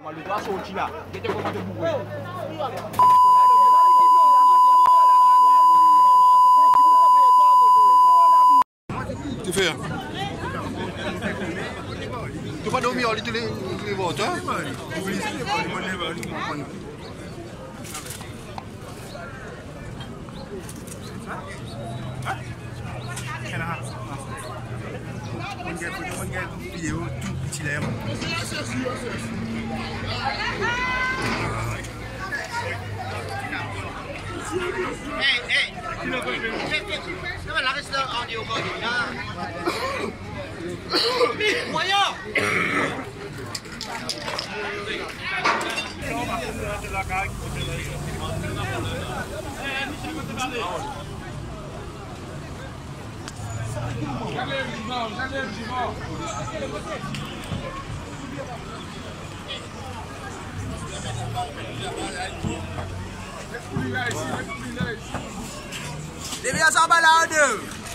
Le doigt sorti là. J'étais comment te bourrer. Tu fais? Tu vas dormir tous les votes, hein? Devia sa balade.